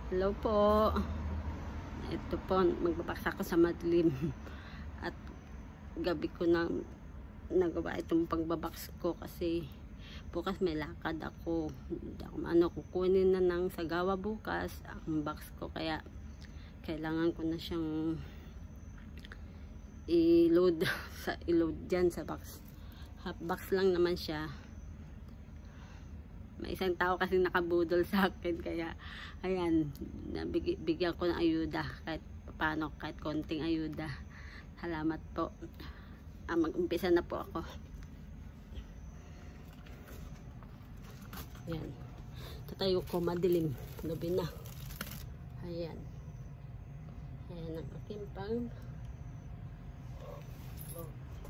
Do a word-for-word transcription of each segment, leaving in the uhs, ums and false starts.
Hello po. Ito po, magbabaksa ako sa madilim. At gabi ko na nagawa itong pagbabaks ko kasi bukas may lakad ako. Hindi ako ano, kukunin na ng sagawa bukas ang box ko. Kaya kailangan ko na siyang i-load sa i-load dyan sa box. Half box lang naman siya. May isang tao kasi nakabudol sa akin, kaya ayan, nabig bigyan ko ng ayuda kahit paano, kahit konting ayuda. Salamat po. Ah, mag-umpisa na po ako. Ayan, tatayo ko, madilim, gabi na. Ayan, ayan ang aking pang oh.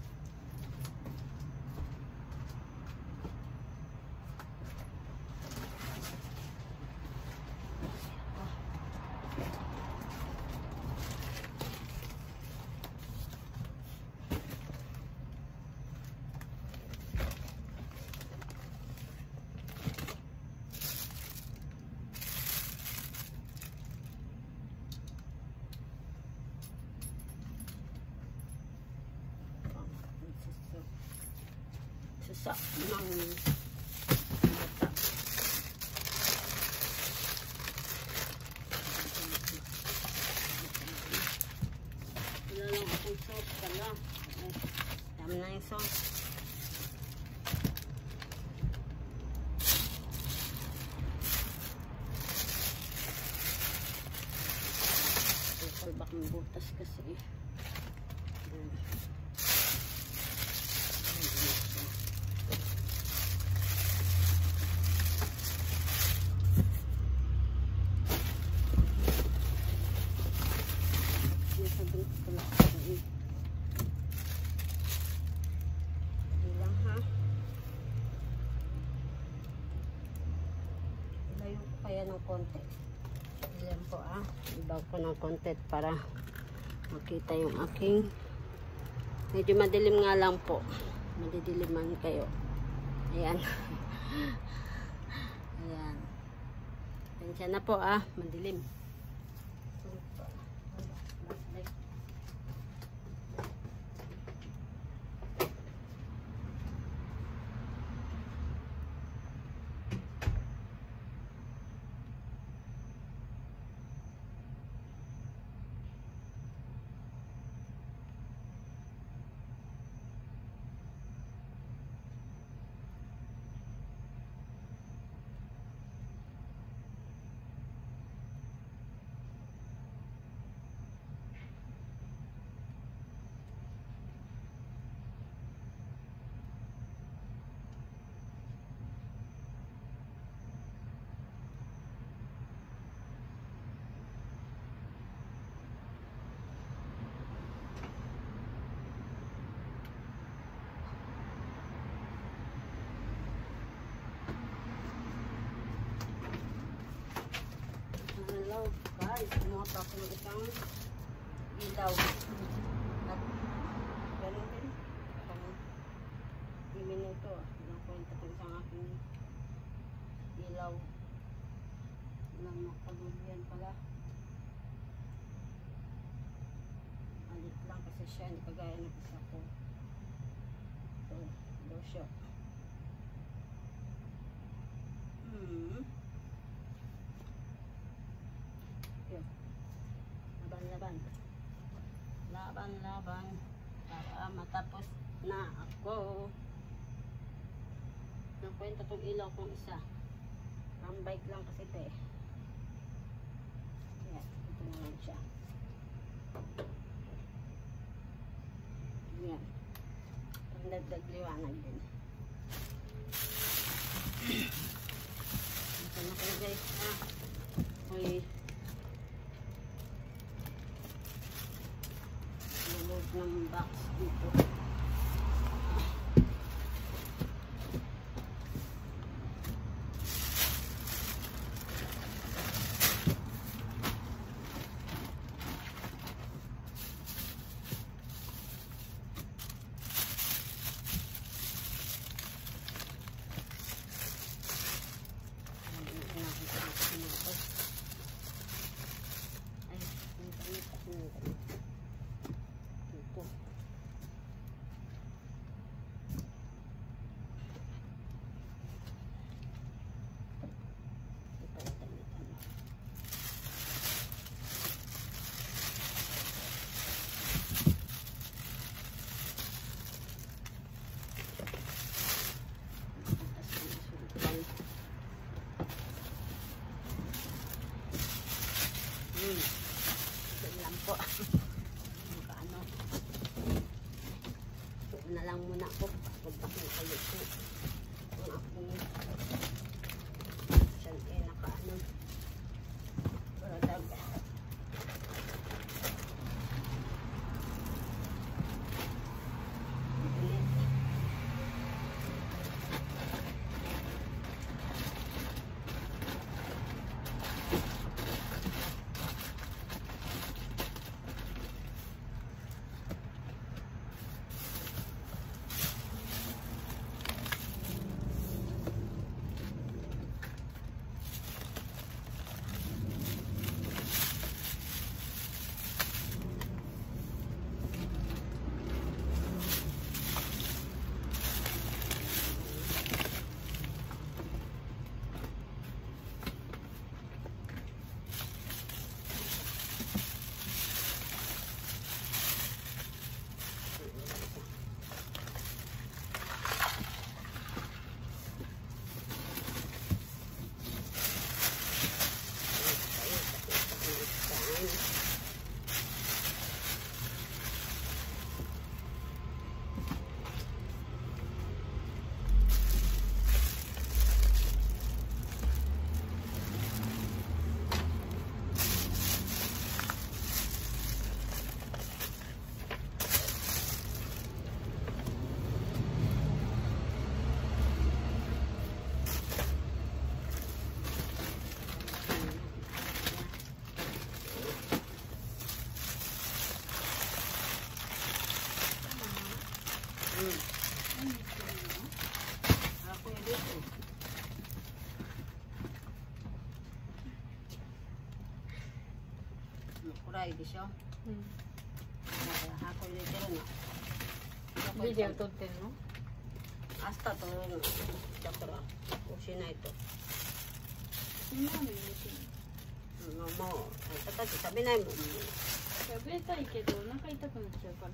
Sa ng mata. Wala lang akong sauce pala. Dami na yung sauce. Salbak ng butas kasi. Hmm. Kaya ng konti. Ayan po ah. Ibaw ko ng konti para makita yung aking. Medyo madilim nga lang po. Madidiliman kayo. Ayan. Ayan. Tensya na po ah. Madilim. Guys, kumuha ako ng isang ilaw at ganun din pang minuto ilang kwenta ko isang aking ilaw na makagulyan pala. Alit lang kasi siya, hindi kagaya ng isa ko. Ito, daw siya. Hmm laban laban laban para matapos na ako. Nakwenta tong ilaw kong isa, ang bike lang kasi ito eh. Yan, ito naman siya. Yan, pandagdag liwanag din. Ito na kayo guys ah. Uy, ng box dito. Hmm. Ito lang po. Ano. Ito na lang muna ako. Pagpapin kayo po. Kung akong siyan eh nakaano. Pero daga. Ako yung dito. Makuray di siya. Ako yung dito na. Video 撮ってんの？ 明日撮るの。だからおしないと。 そんなの入れてんの？ もう私食べないもん。 食べたいけどお腹痛くなっちゃうから。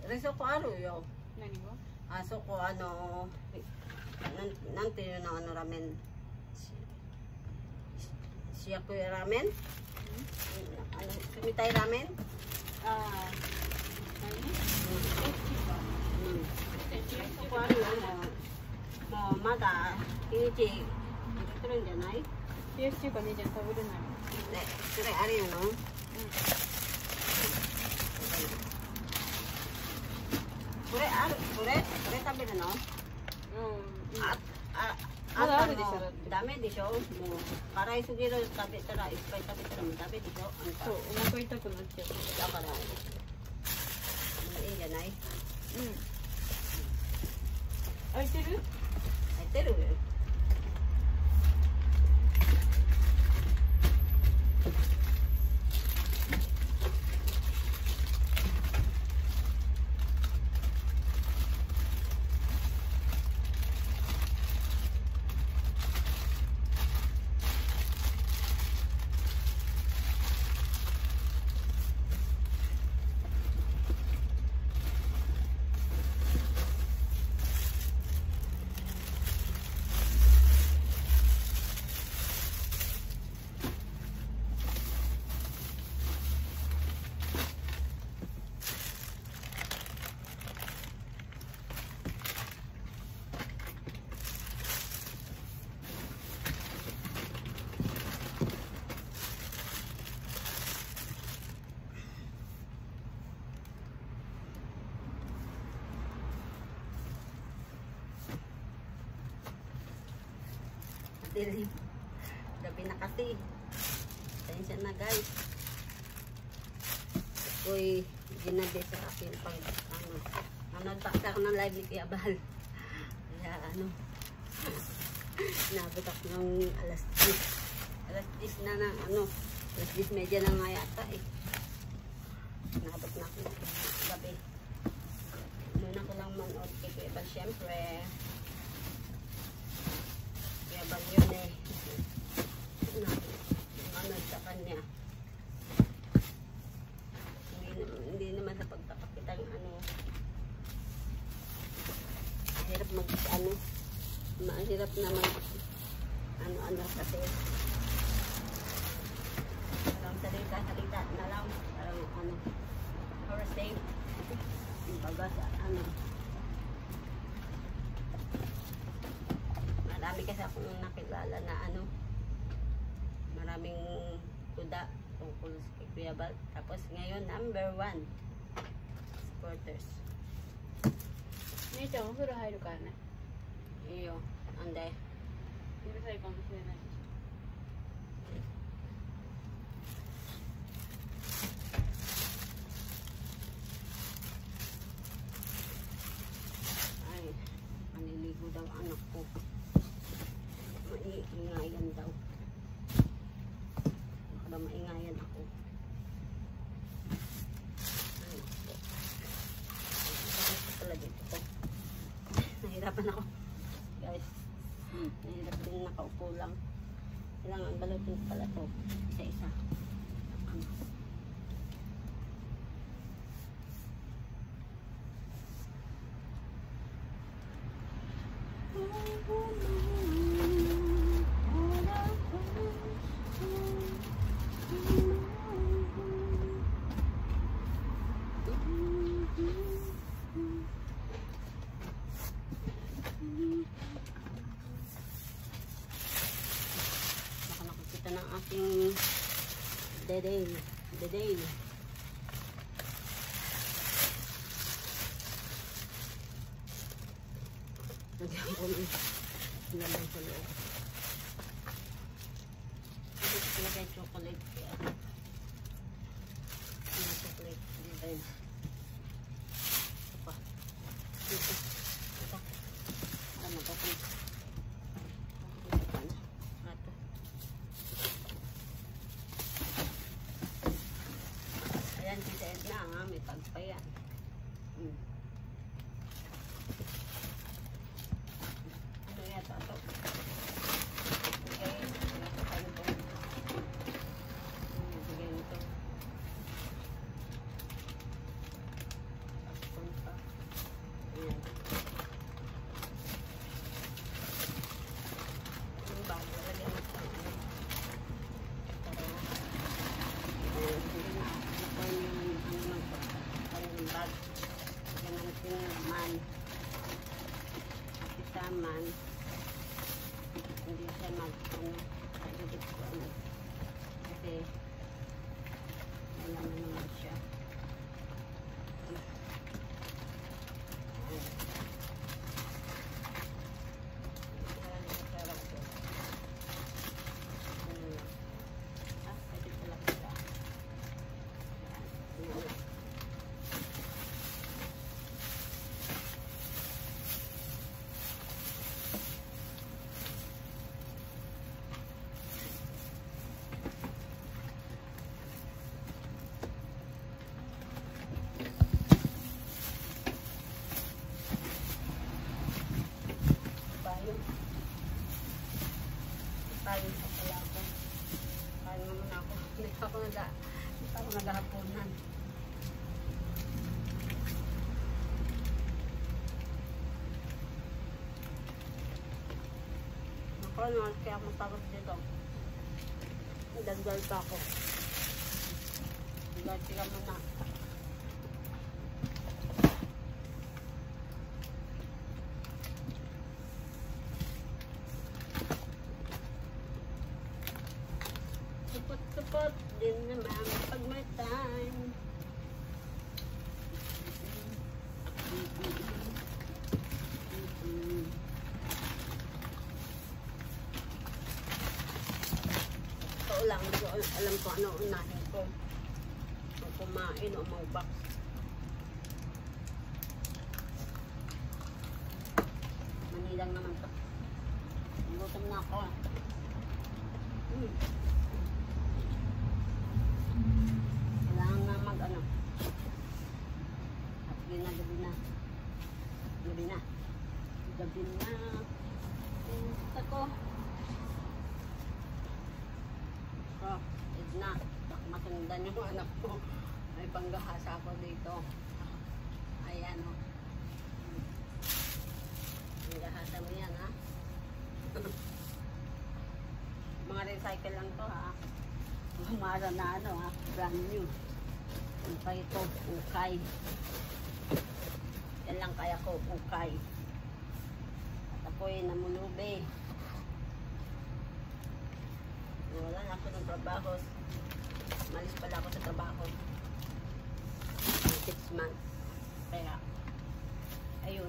冷蔵庫あるよ。 何が？ あそこあのなんなんていうのあのラーメン。しやくやラーメン？あの冷たいラーメン？ ああ。何？ うん。そこあるよもう。もうまだ日にち入れてるんじゃない？ 冷やし中華姉ちゃん食べれない。 ね、それあるよの？うん。これある、これ、これ食べるの？うん。あ、あ、 まだあるでしょ。 ダメでしょ。もう辛いすぎる食べたらいっぱい食べたらもうダメでしょ。あんた。 そう、お腹痛くなっちゃう。 だからいいんじゃない？うん。 開いてる？ 開いてる？Dilim. Gabi na kasi. Tensya na guys. Ako'y ginabi sa akin pag ano. Nanood pa ako ng live ni Kuya Bal. Kaya ano. Nabot ako ng alas diyes. Alas diyes na ng ano. Alas diyes medya na nga yata eh. Nabot na ako ng gabi. Muna ko lang manood kay Kuya Bal syempre. Bang yun eh na, ano sa kanya hindi, hindi naman sa pagpapakitang ano mahirap mag ano mahirap naman ano ano kasi parang salita sa ano, for safe. Yung baga sa ano. Marami kasi akong nakilala na ano, maraming kuda tungkol sa Kuya Bal. Tapos ngayon, number one, supporters. 姉ちゃんお風呂入るからね。 Iyo, anday. うるさいかもしれないでし Ay, maniligo daw ang anak ko. Maiingayan daw. Baka maingayan ako. Ay, ito pala dito ko. Nahirapan ako. Guys, nahirap din nakaupo lang. Kailangan balutin pala to. Isa-isa. Ano? Baka nakakita ng aking deday. Deday. Nagyan ko ng laman sa loob. Ito sila kay chocolate. Kaya yung chocolate. Dito yun. Ito pa. Dito. Ito. Ano ba ito? Ito pa na. Ito. Ayan, tita Edna nga. May pagpa yan. Hmm. Ano yata ito? Okay. Ano ito? Hmm, bigay nito. Pakpon pa. Ayan. Yung bag, lalagyan mo sa ano. Para, ayan, hindi na. Ito yung ano ng kanyang bag. Lagyan natin man. Isa man. Hindi siya mag, ano, pagdudit ko, ano. Kasi, alam na naman siya. Ayan. Parang masarap to. Ano lang. Ah, pwede pala kita. Ayan. Ayan. Payong. Payong pa pala ako. Payong naman ako. Hindi pa ako naga, hindi pa ako naghahaponan. Ako, ano, kaya ako matapos dito. Dagdal pa ako. Dagdal sila muna. Supot-supot din naman pag may time. Ito lang, hindi ko alam kung ano unahin ko. Kung kumain o mag-box. Manilang naman to. Gutom na ako. Hmm. Kailangan na mag ano. At gabi na, gabi na. Gabi na. Gabi na. Gusto ko. So, Edna. Baka masundan yung anak ko. May panggahasa ako dito. Ayan o. Panggahasa mo yan ha. Mga recycle lang to ha. Mara na ano ha. Brand new. Ano pa ito? Ukay. Yan lang kaya ko, ukay. At ako'y namulube. Wala na ako ng trabaho. Malis pala ako sa trabaho. Six months. Kaya, ayun.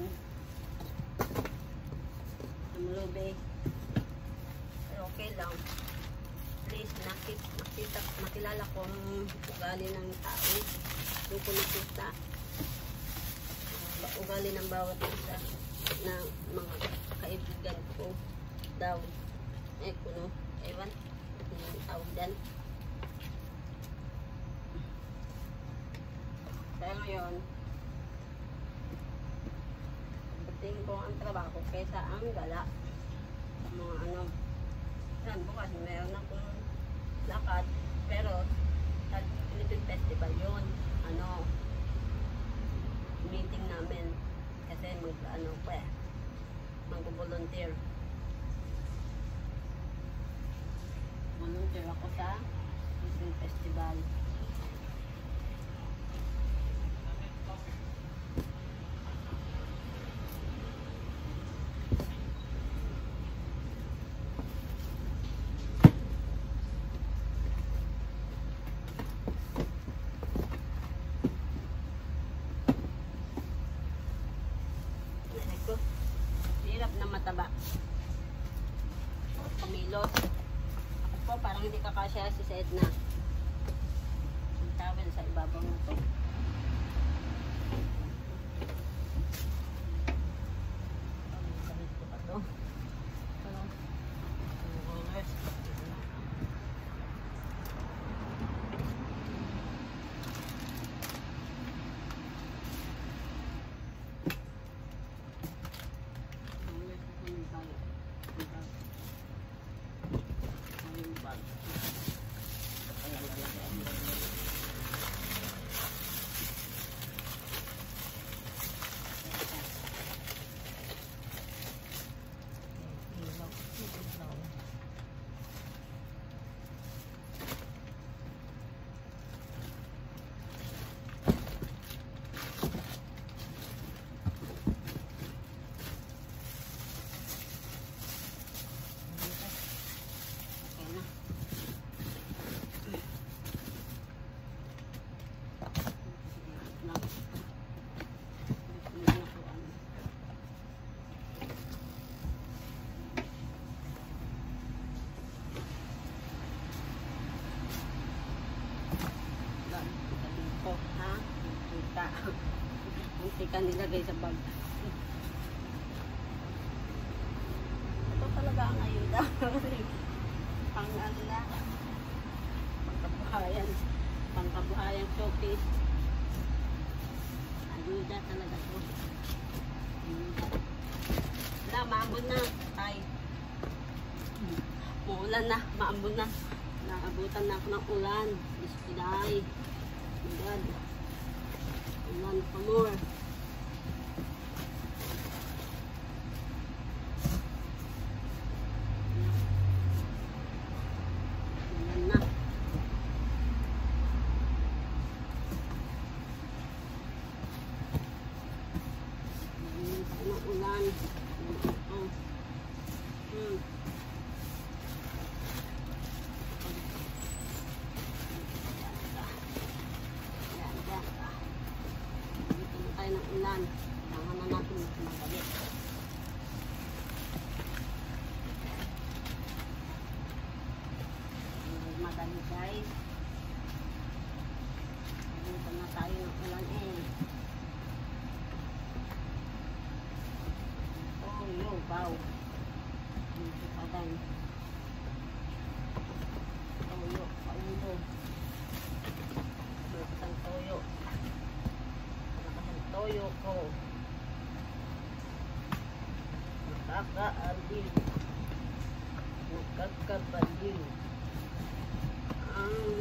Namulube. Pero okay lang. At least nakit, nakita, nakilala ko ang ugali ng tao. Yung ko nakita. Uh, ugali ng bawat isa na mga kaibigan ko daw. Eh, kuno. Ewan. Yung tawag dan. Kaya ngayon, pagdating ko ang trabaho kaysa ang gala. Mga ano. Yan, bukas meron akong lakad. Pero, sa Philippine Festival yun. Ano, meeting namin. Kasi mag, ano ko eh, mag-volunteer. Volunteer ako sa Philippine Festival. Hirap na mataba. Pamilos. Ako po, parang hindi kakasya si Sedna. Ang tawel sa ibabaw na to. Pamilit ko pa to. Pero, rollers. Hindi ka nilagay sa bag. Ito talaga ang ayuda. Pang ano na. Pangkabuhayan. Pangkabuhayan showcase. Ayuda talaga to. Ayuda. Wala, maambon na. Ay. Muulan na. Maambon na. Naabutan na ako ng ulan. Ispiday. Oh God. Ulan pa more. Ulan na. Ulan pa ng ulan. Oh. Hmm. Ng ulan. Kailangan na natin magalit. Madali guys. Dito na tayo ng ulan eh. Oh yo, wow. Dito pa din. Toyo, paulo. Dito ang toyo. Toyo ko. Nakakaaliw. Nakakabaliw. Ang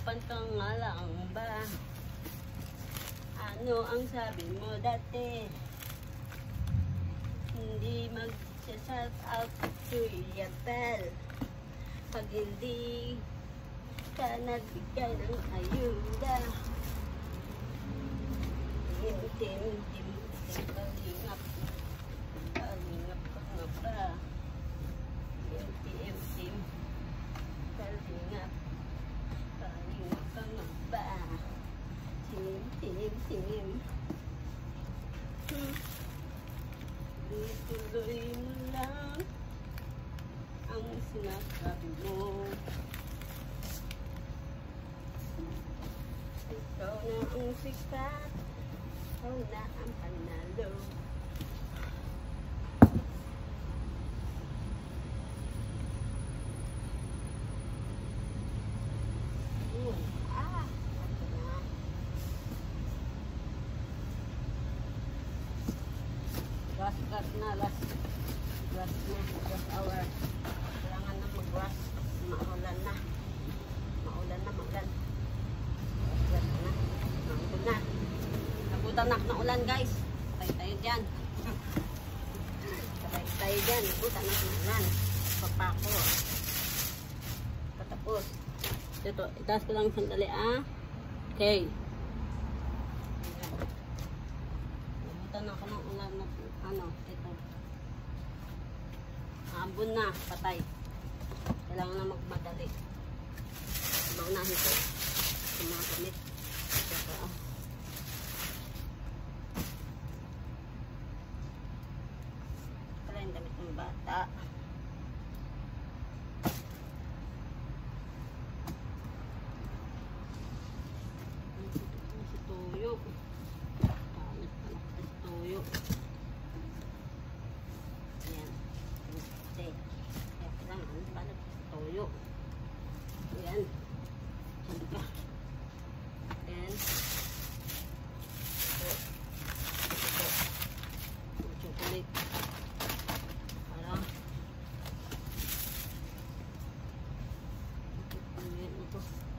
Hirapan ka nga lang ba? Ano ang sabi mo dati? Hindi mag-shout out to Yatel pag hindi ka nagbigay ng ayuda. Tim-tim, tim-tim, kalingap. Kalingap ka nga ba? Tim-tim, kalingap. Kalingap ka nga ba? Tim-tim-tim. Hmm. Ituloy mo lang ang sinasabi mo. Ikaw na ang sikat, ikaw na ang panalo. Hmm. Ah, ito na. Last cut na, last last na, last hour. Kailangan na mag-wash. Maulan na. Maulan na, maulan. Last na. Maulan na. Nabutan na ng ulan, guys. Sabay tayo dyan. Sabay tayo dyan. Nabutan na ng ulan. Papako. Patapos. Ito, itaas ko lang sandali, ah. Okay. Nabutan ako ng ulan na ano, ito. Ambon na, patay. Kailangan na magmadali. Maunahin ko sa mga gamit. Ito, ah. Pala yung damit ng bata. Si Toyo. Kalit pa na si Toyo. Ayan. Ate. Kaya kailangan balat toyo. Ayan. Saan ka? Ayan. Ito. Ito. Yung chocolate. Para. Ayan ito.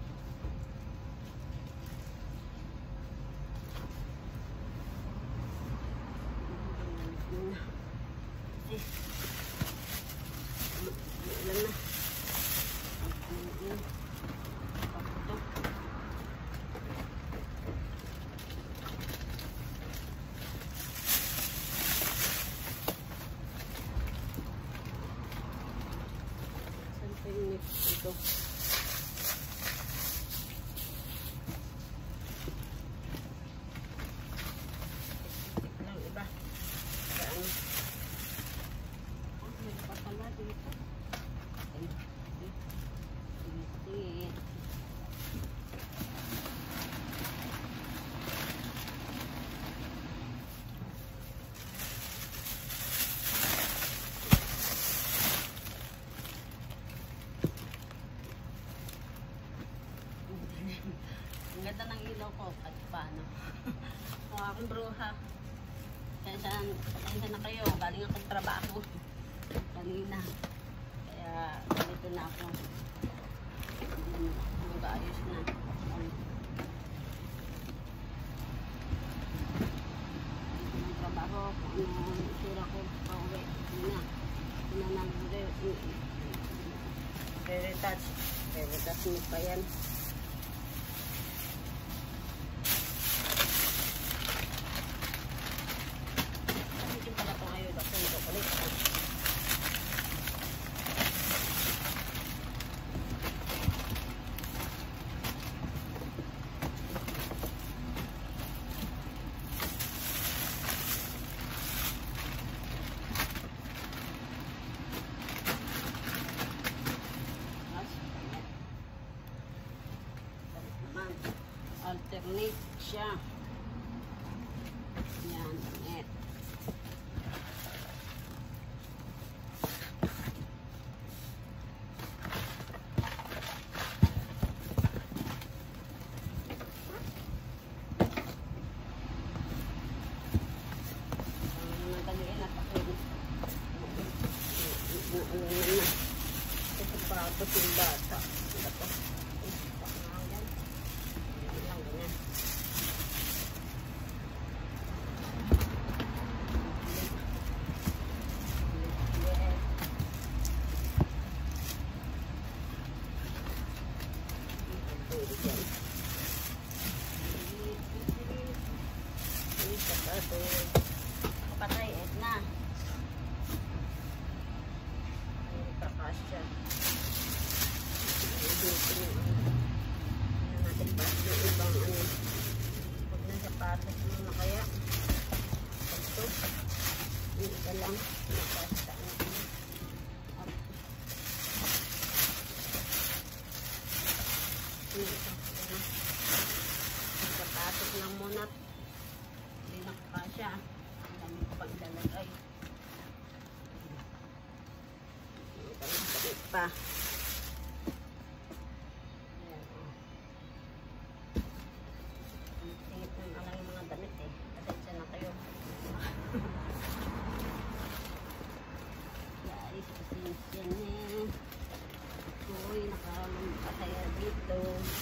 Kasi ulan na. Ito. Saan pa yung next dito? Lang iba. Saan? Oh, may papala dito. Ang ganda ng ilaw ko at paano. Ang aking bruha. Kaya saan, kaya na kayo. Galing akong trabaho. Kanina. Kaya ganito na ako. Mag-aayos na. Ang trabaho. Kung ano ang isura ko. Pauwi. Yun na. Yun na nang re-retouch. Re-retouch mo pa yan. Alternate siya. Yan, net. Tapos yung bata. Tapos, dito. Kapatay, et na. Ay, kakasya. Dito na. Ayan natin pa yung ibang ano. Huwag na sapatos muna kaya. Ito. Hindi ka lang. Nakasta na. Sapatos lang muna. Hindi nakakasya. Ang dami ko pang ilalagay. Sakit pa. Ayan, o. Singit na lang yung mga damit eh. Pasensya na kayo. Guys, pasensya na. Uy, nakalumpataya dito.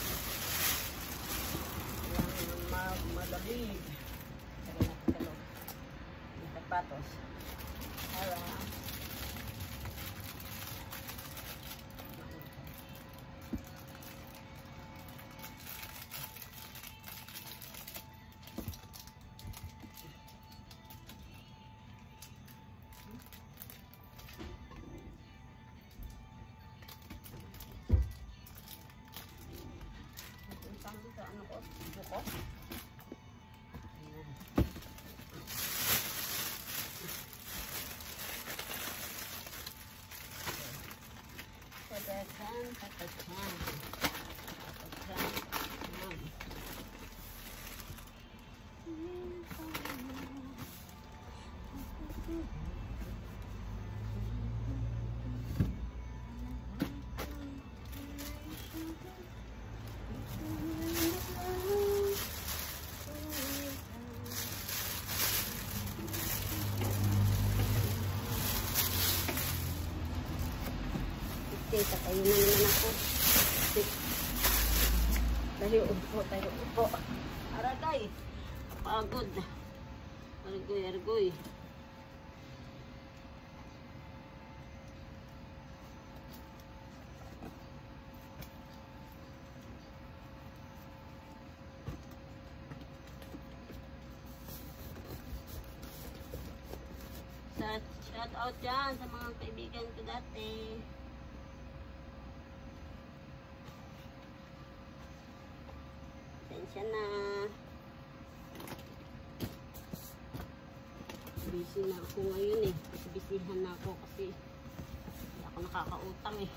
Kailangan mag malamig. Sabi natin kalog. Yung sapatos. Para. Sa ano ko? Video ko? Ayan. Tatasan, tatasan. Tatasan, tatasan. Kita tayo na naman ako. Tayo upo, tayo upo. Aragay. Pagod. Argoy, argoy. Shout out dyan sa mga kaibigan ko dati. Pasensya na. Busy na ako ngayon eh. Kasi bisihan na ako kasi hindi ako nakakautang eh.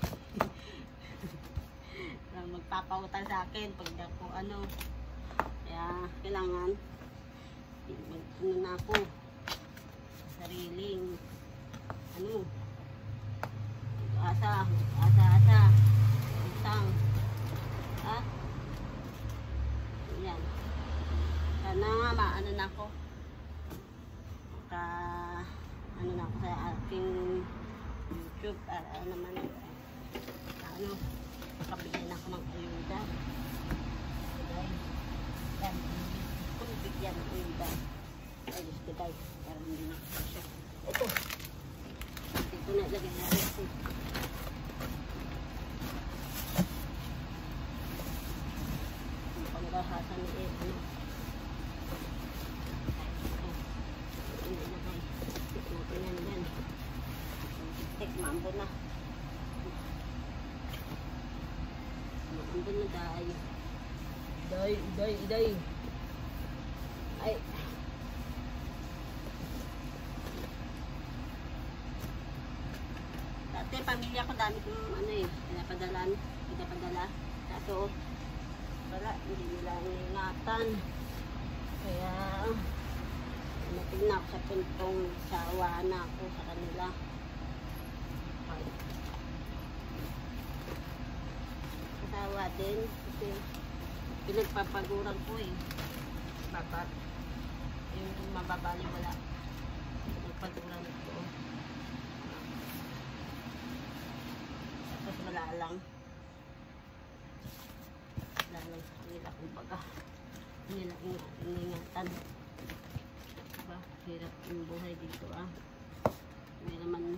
Magpapautang sa akin pag di ako ano. Kaya kailangan mag-ano na ako. Sariling ano. Asa, asa, asa. Utang. Ha? Yan. Sana nga maano na ako. Maka ano na ako sa aking YouTube para naman ano makabigyan ako ng ayuda. Okay. Yan. Kung bigyan ng ayuda. Ayos ko tayo. Para hindi na ako siya. Ito. Ito na ilagay na rin. Pangbahasan ni Ed. Mambo na. Mambo na day. Day, day, day. Ay. Dati pamilya ko dami kong ano eh, pinapadalan, pinapadala. Kaso wala, hindi nila ingatan. Kaya natin na ako sa puntong sawa na ako sa kanila. Kasawa din kasi pinagpapaguran ko eh. Babat. Yung mababali wala. Pinagpaguran ko. Tapos wala lang. Wala lang sa kanila kumbaga. Hindi nila ingatan. Diba? Hirap yung buhay dito ah. Hindi naman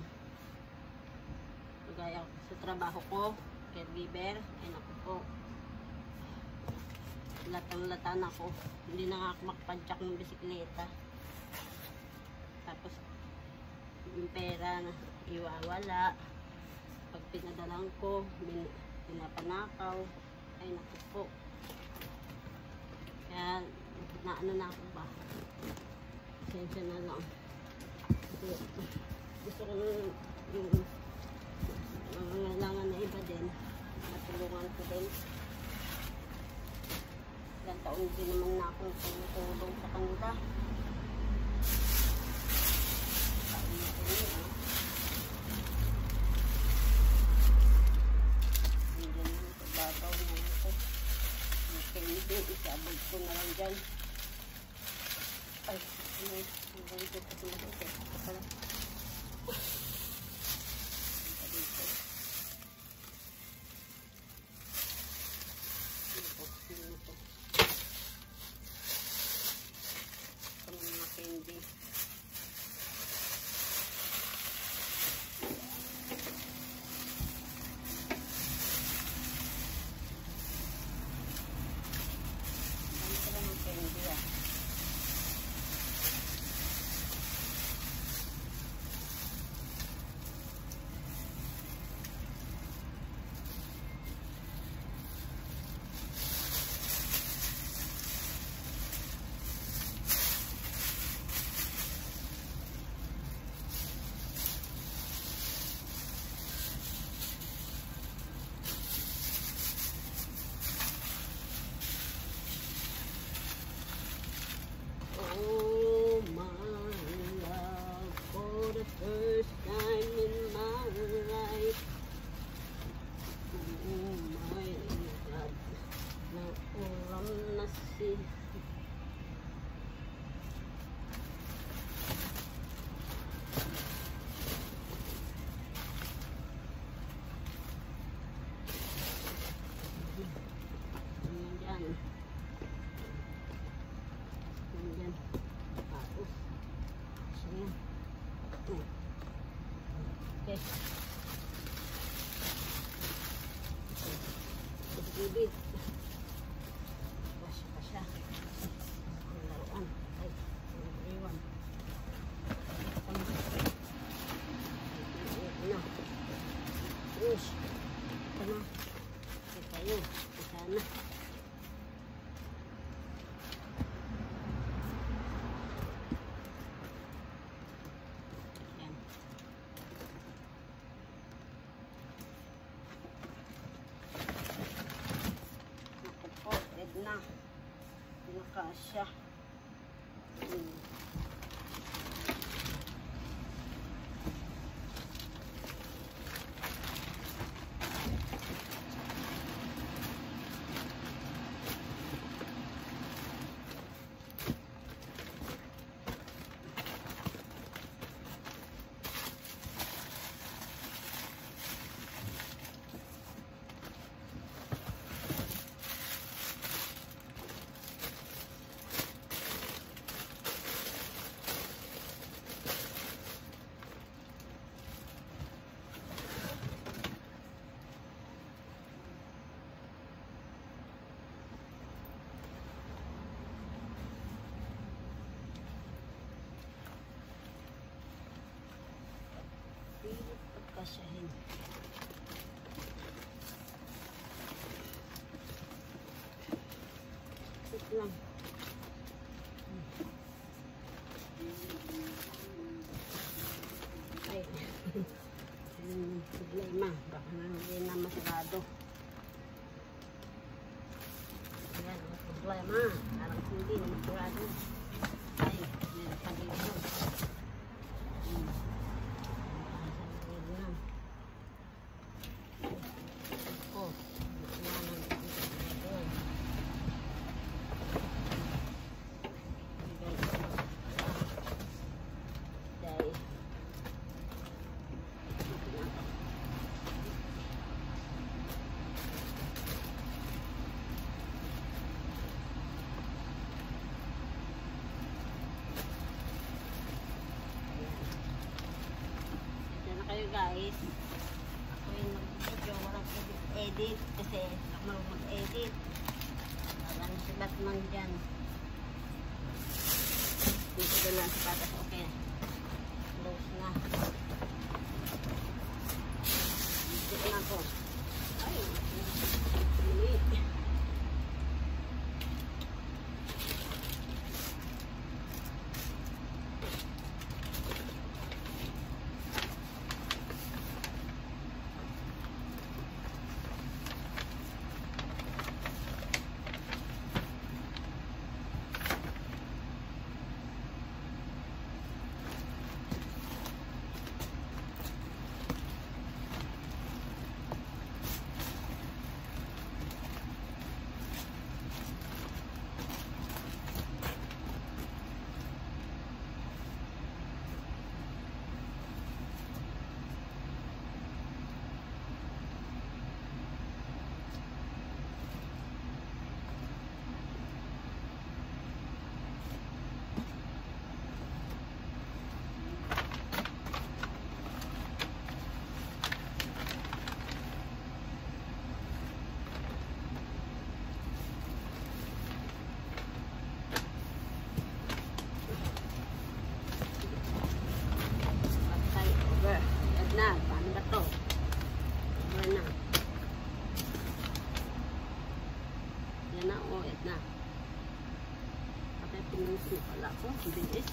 gaya sa trabaho ko, caregiver, ay naku po. Latang-latan ako. Hindi na nga ako makapadyak ng bisikleta. Tapos, yung pera na iwawala. Pag pinadalang ko, bin, pinapanakaw. Ay, naku po. Kaya, naano na ako ba? Sensya na lang. Kasi, gusto ko yung, yung nangangailangan na iba din. Matulungan ko din. Ilang taon din naman na akong tumutulong sa kanila. Taon na ko yun, ah. Hindi naman ito, babaw na ito. Okay, hindi. Isabog ko na lang dyan. Ay, hindi. Hindi ito sa pinagod. Ito pala. Oh my love, for the first time in my life. Oh my God, naulam na si okay. Bibig. Pasya pa siya. Ang laruan. Ay, ang iwan. Ang na. Ush. Ito na. Ito tayo. Isa na. Na pinakasya. Hmm. Pagkasyahin. Sit lang. Ay. Yung problema. Baka na hindi na masarado. Ayan, ang problema. Parang hindi na masarado. Ay, meron pa dito. Hmm. Guys, ako yung mag-video, walang edit kasi ako mag-edit. Parang si Batman dyan. Dito Dalang sapatos, okay. Close na. Dito na ako. Ay, mali. Na, paano ba to? Yan na. Yan na, o, oh, yan na. Patay pinis mo pala ko. Bilis.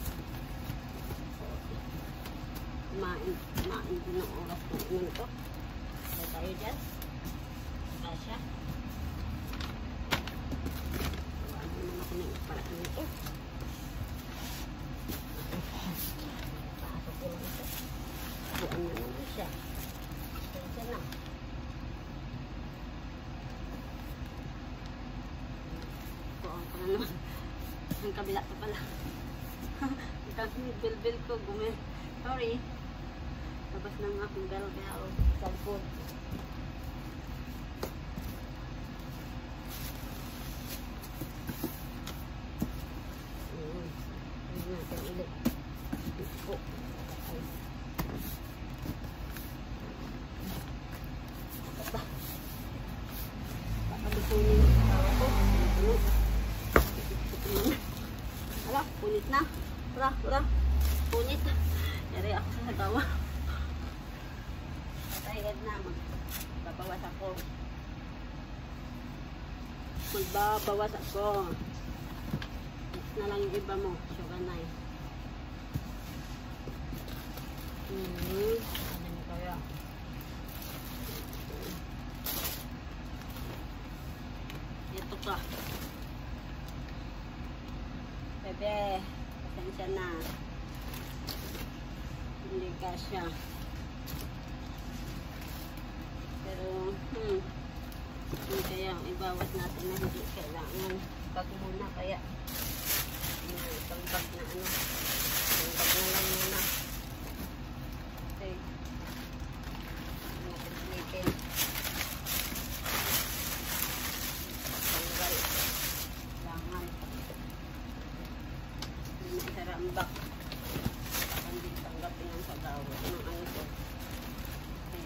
Kumain, kumain din ng oras ng inon to. Kaya tayo dyan. Kasya. Kuhaan mo naman ako ng paraan nito. Pasok ko lang ito. Buwan na naman siya. Siya na. Buwan ko na naman. Ang kabila pa pala. Ang bil-bil ko. Gumi. Sorry. Labas ng aking bell kaya o cellphone. Ayan. Ayan natin ulit. Ito. Ala, punit na. Wala, wala. Punit. Yari ako sa nagawa. Patayad na. Magbabawas ako. Magbabawas ako. Mix na lang yung iba mo. Sugar na eh. Hmm. Ano nyo kaya? Ito ka. Bebe, pasensya na. Hindi kasya. Pero, hmm. Hindi kaya ibawas natin na hindi kailangan. Bag muna kaya. Itong bag na ano. Itong bag na lang muna. Okay. Natin silipin. Tanggal. Langan. Hindi na isarambak. Hindi tanggapin ang pag-awa. Anong ano ito? Okay.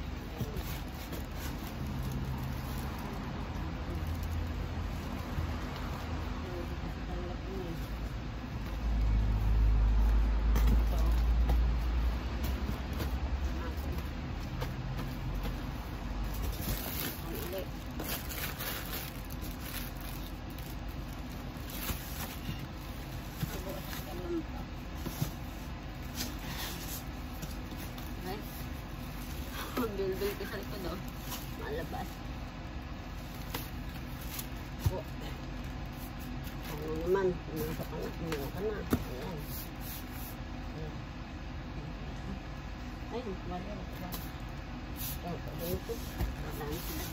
Bil-bil ko sa likod o. Malabas. O. Ano naman. Pumasok ka na. Pumasok ka na. Ayan. Ay, wala. Wala. Ayan, pwede ito. Wala sila.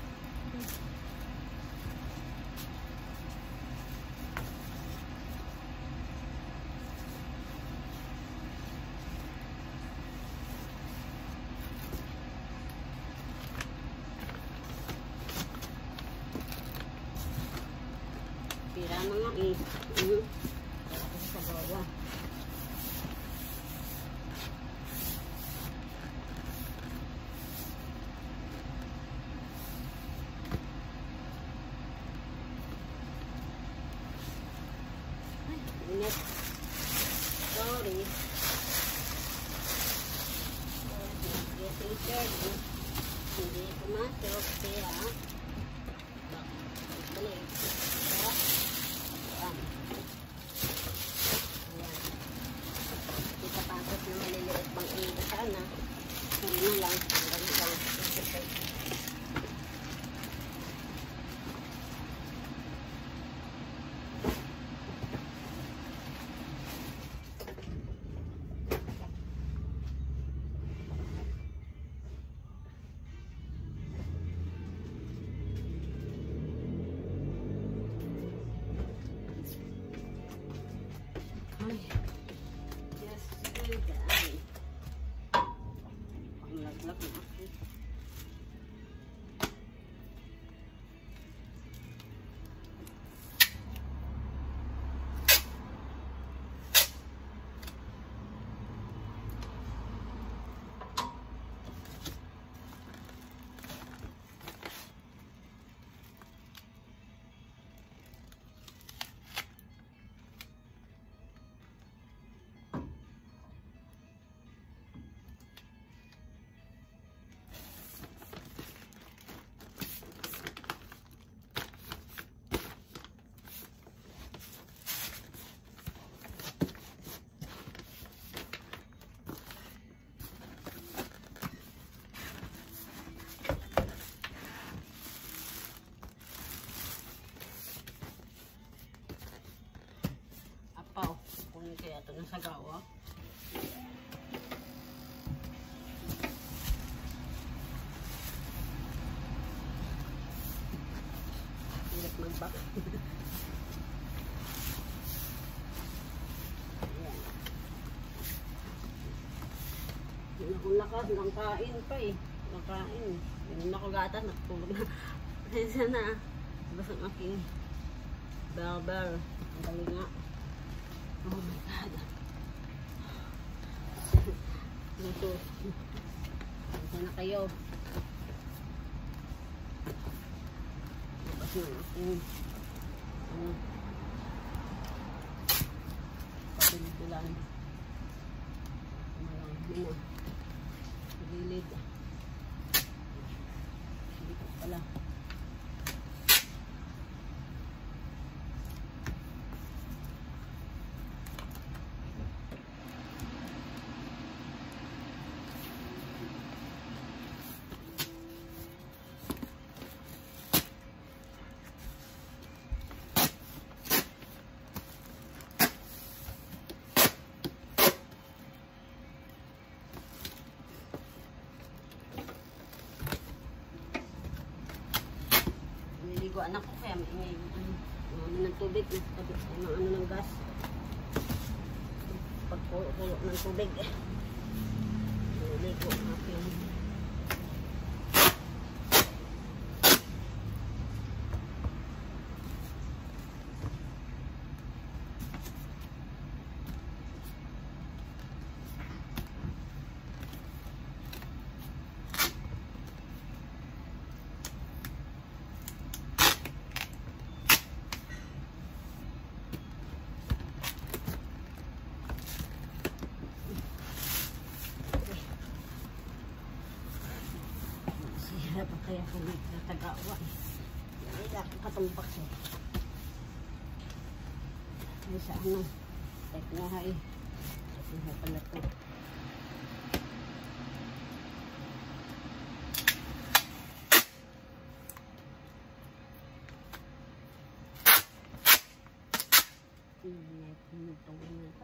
Pira mo nga eh. Uh-huh. Kaya kasi sa bawa. Ay, init. ito ng sagawa. Hirap mag-back. Ayan. Yun akong lakas, nakain pa eh. Nakain. Yun ako gatas, natulog na. Kasi na, basta ang aking barber. Ang galing nga. Oh my God. Ito. Ito na kayo. Tapos yung aking ano, pabilitulan. Malaki na. Gilid. Dito pala. Anak ko kaya may ano, ano ng tubig, nasa ano, ano ng gas, pagkulo ng tubig, niligo ang aking pa kaya kung natagawa ay katambak siya ay sa ano ay pinahay pinahay pala ito pinitong ito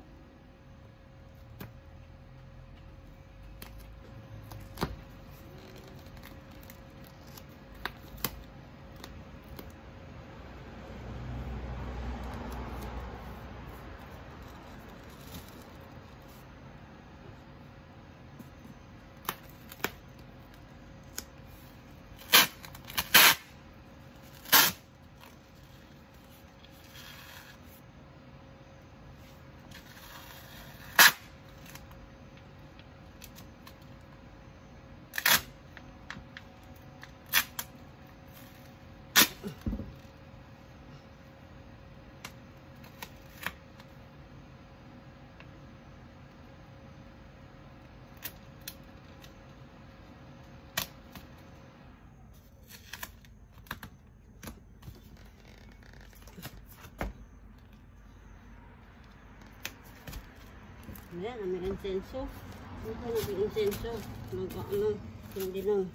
Ayan, may insenso. Ano ka nag-insenso? Mag-ano, hindi lang.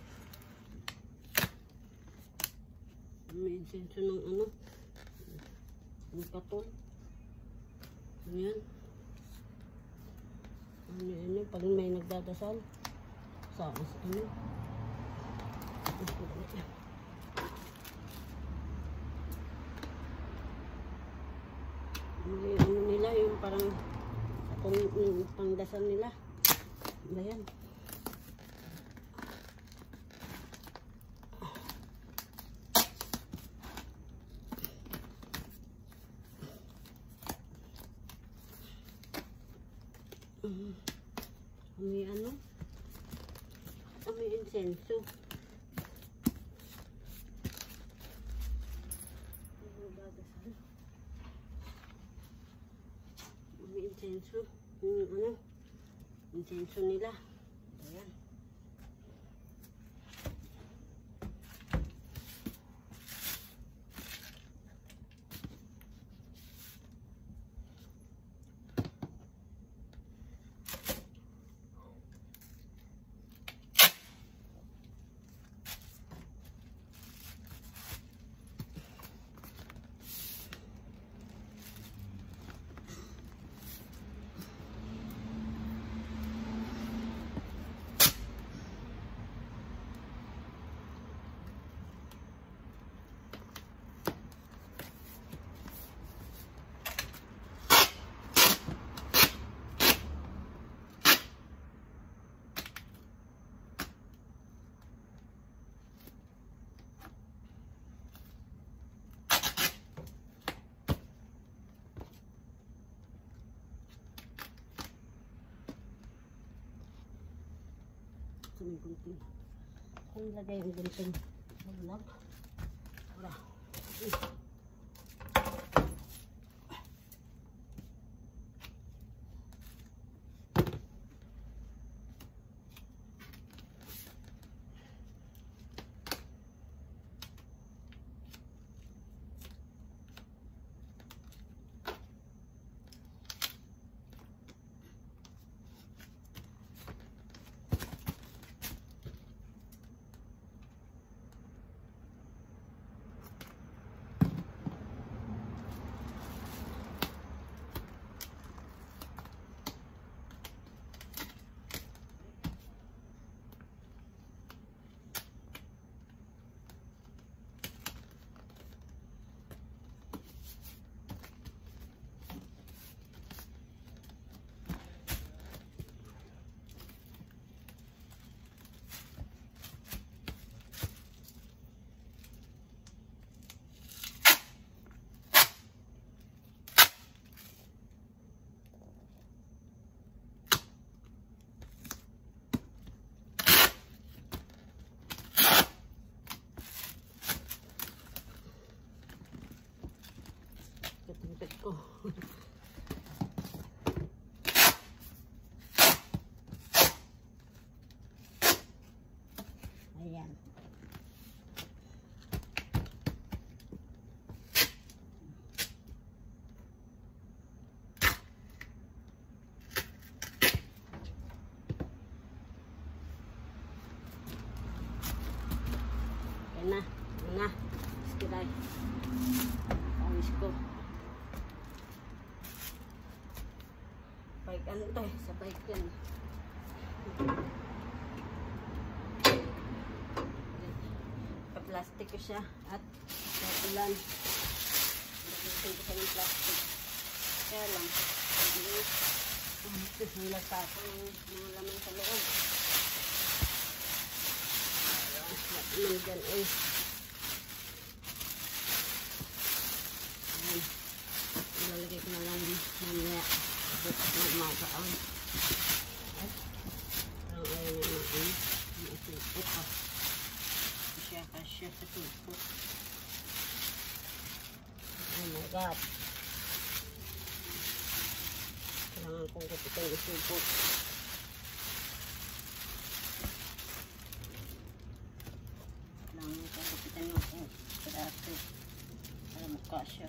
May insenso ng ano. Ang katol. Ayan. Ano yun, pag may nagdadasal. Sa ano. May ano nila, yung parang kung um, pangdasal nila. Ayan. Um, may ano? May insenso. May insenso. Yung ano? Insenso nila. Ayan. sa may gunting. Kung lagay yung gunting. Maglag. Wala. Katimpit ko. Ayan. Ayan na. Ayan na. Iskiray. Pawis ko. Bike ano to eh, sa bike yan. Pa-plastic ko siya at sa ulan. Lagyan ko siya ng plastic. Kaya lang, wala pa ako mga laman sa loob. Ayan, dyan eh. Ayan. Ilalagay ko na lang mamaya. Magmagaan. At ang ayaw na natin maitupot pa. Siya kasya sa tupot. Oh my God. Kailangan kong kapitan itupot. Kailangan kong kapitan yung kong pedaso para mukha siya.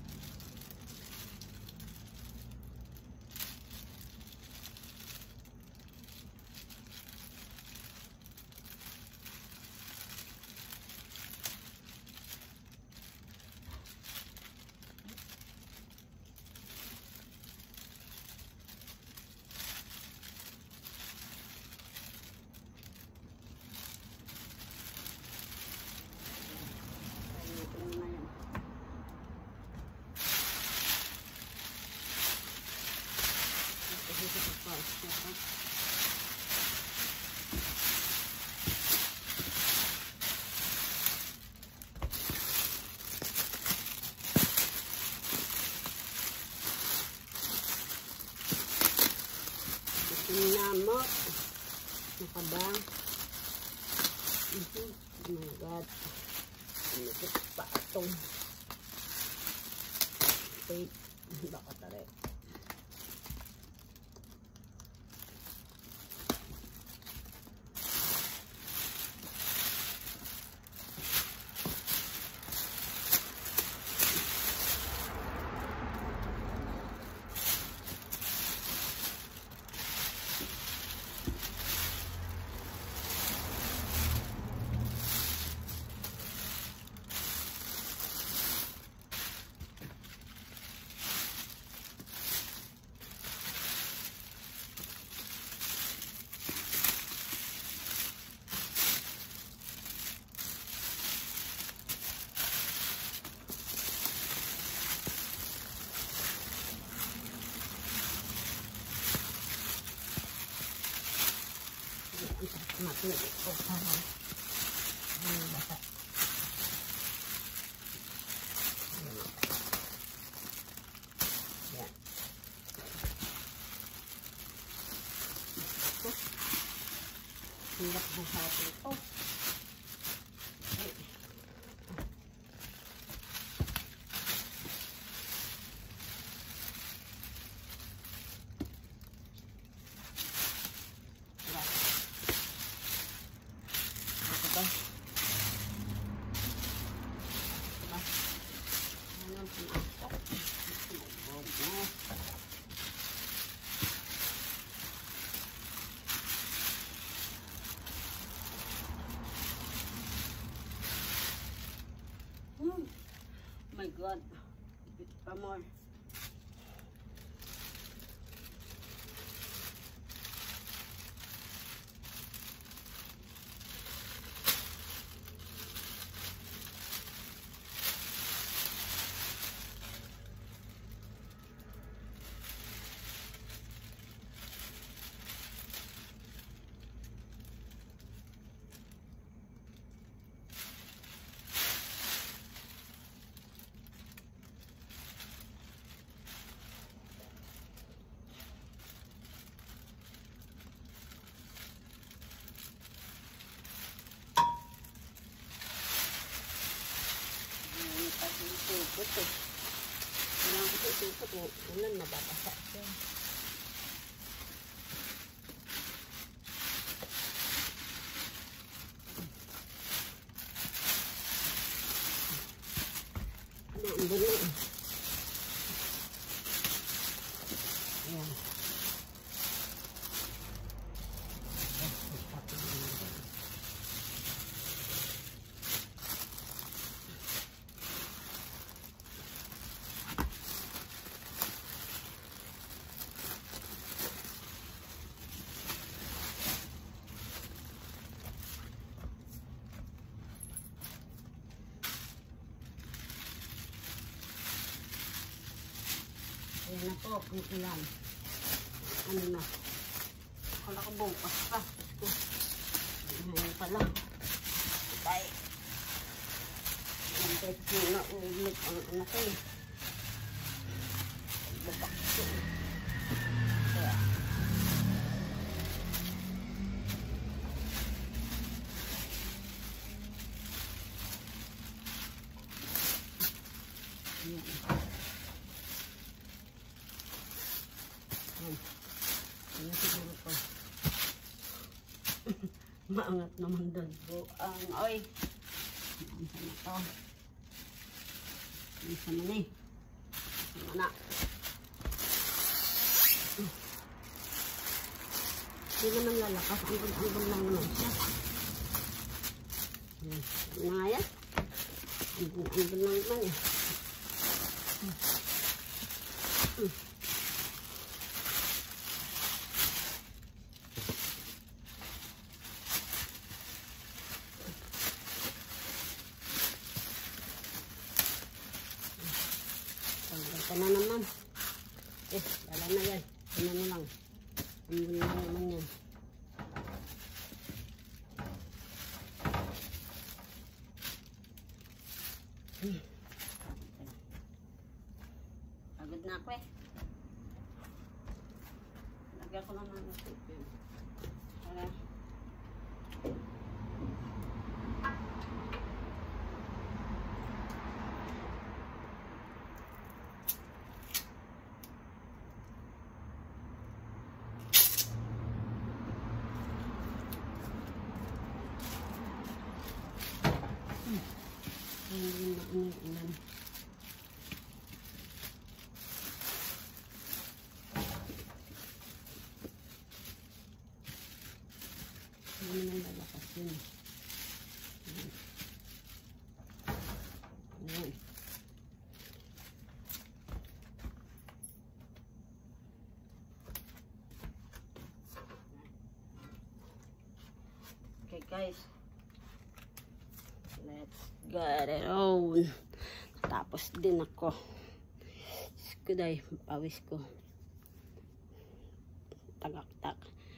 Sinamot. Nakabang. Uh-huh. Oh my God. Inikit pa itong. Wait. Baka tarik. Matuloy ko para hindi bata. Yan. Hirap na sa atin ito. Oh my God, bit pa more. Ikot eh. Kailangan ko ito ikot eh. Ulan, mababasa siya. Ano, ang bulo eh. Ayan. Ayan na po, kung ilan. Ano na. Akala ko bukas pa. Ayan pa lang. Bye. Ayan kahit na ulit ang anak eh. Babak ko. Kaya. Ayan. Ano siguro po? Maangat naman doon po. Ang, oy! Ang sana to. Ang sana na eh. Ang na. Hindi naman lalakas. Ang lang naman siya. Ano nga yan? Ang lang naman eh. Hmm. Ito na naman. Eh, wala na yan. Ito na lang. Ang na naman yan. Hmm. Pagod na ako eh. Lagyan ko lang ng tubig. Para. Hindi na ulan. Hindi naman lalakas yun. Ayan. Okay guys. Let's get it on. Tapos din ako. Skuday, pawis ko. Tagaktak.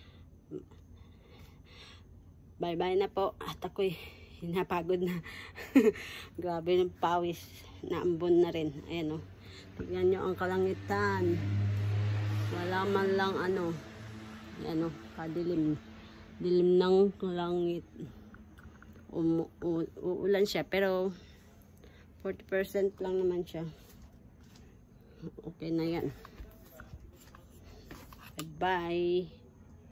Bye-bye na po. At ako'y hinapagod na. Grabe yung pawis. Naambon na rin. Ayan o. Tignan nyo ang kalangitan. Wala man lang ano. Ayan o. Kadilim. Dilim ng langit. Um, uulan siya pero forty percent lang naman siya. Okay na yan. Bye-bye.